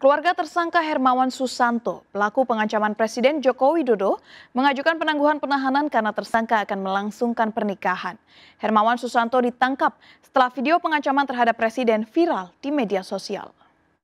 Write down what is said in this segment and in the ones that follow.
Keluarga tersangka Hermawan Susanto, pelaku pengancaman Presiden Joko Widodo, mengajukan penangguhan penahanan karena tersangka akan melangsungkan pernikahan. Hermawan Susanto ditangkap setelah video pengancaman terhadap Presiden viral di media sosial.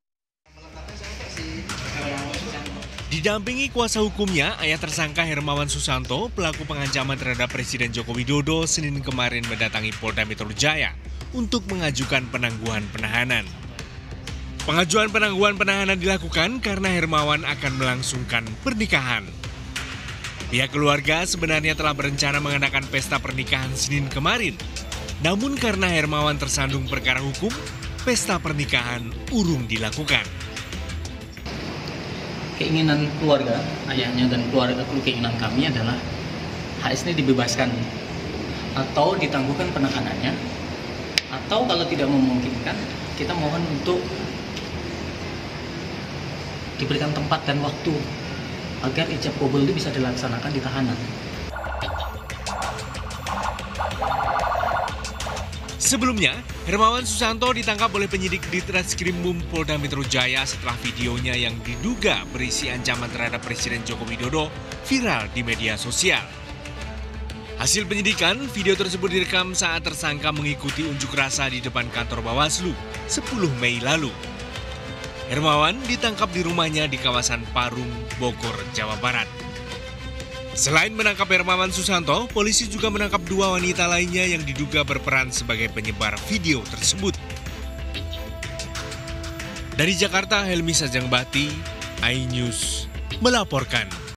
Didampingi kuasa hukumnya, ayah tersangka Hermawan Susanto, pelaku pengancaman terhadap Presiden Joko Widodo, Senin kemarin mendatangi Polda Metro Jaya untuk mengajukan penangguhan penahanan. Pengajuan penangguhan penahanan dilakukan karena Hermawan akan melangsungkan pernikahan. Pihak keluarga sebenarnya telah berencana mengadakan pesta pernikahan Senin kemarin. Namun karena Hermawan tersandung perkara hukum, pesta pernikahan urung dilakukan. Keinginan keluarga, ayahnya dan keluarga, keinginan kami adalah HS ini dibebaskan atau ditangguhkan penahanannya, atau kalau tidak memungkinkan kita mohon untuk diberikan tempat dan waktu agar ijab kabul itu bisa dilaksanakan di tahanan. Sebelumnya, Hermawan Susanto ditangkap oleh penyidik di Ditreskrimum Polda Metro Jaya setelah videonya yang diduga berisi ancaman terhadap Presiden Joko Widodo viral di media sosial. Hasil penyidikan, video tersebut direkam saat tersangka mengikuti unjuk rasa di depan kantor Bawaslu 10 Mei lalu. Hermawan ditangkap di rumahnya di kawasan Parung, Bogor, Jawa Barat. Selain menangkap Hermawan Susanto, polisi juga menangkap 2 wanita lainnya yang diduga berperan sebagai penyebar video tersebut. Dari Jakarta, Helmi Sajangbati, iNews melaporkan.